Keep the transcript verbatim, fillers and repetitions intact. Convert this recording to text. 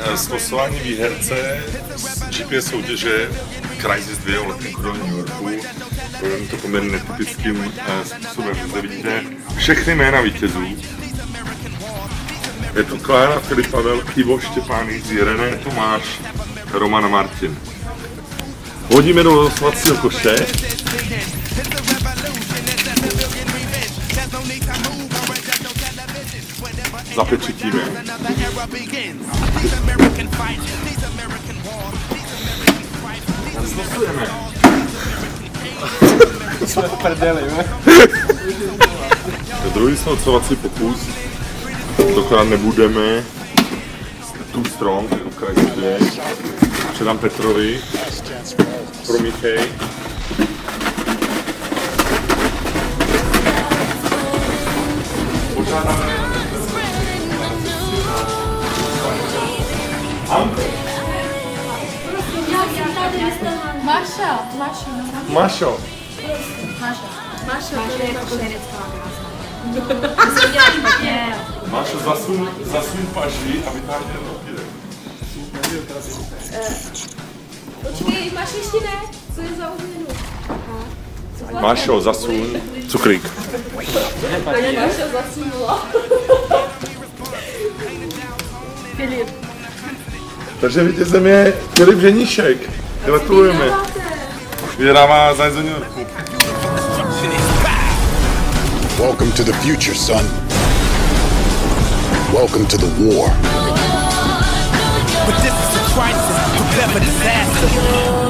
slosování výherce z G P S soutěže Crysis dva o letenku do New Yorku. Budeme to poměrně netypickým způsobem. Zde vidíte všechny jména vítězů. Je tu Klára, Filip, Pavel, Ivo, Štěpán, Jiří, René, Tomáš, Roman a Martin. Hodíme do losovacího koše. Zapečetíme. Zlosujeme. Jsme v prdeli, ne? Druhý slosovací pokus. Tentokrát nebudeme too strong, Crysis. Předám Petrovi. Promíchej. Požádáme. Maša, Maša. Mašo. Maša. Maša, to je jako herecká krása. To se udělá špatně. Mašo, zasun, zasun paži a vytáhni ten papírek. Počkej, máš ještě ne? Co je za odměnu? Mašo, zasun cukrík. Takže Maša zasunula. Filip. Takže vítězem je Filip Ženíšek. Gratulujeme. Vyhrává za New Yorku. Welcome to the future, son. Welcome to the war. But this is a crisis, prepare for disaster.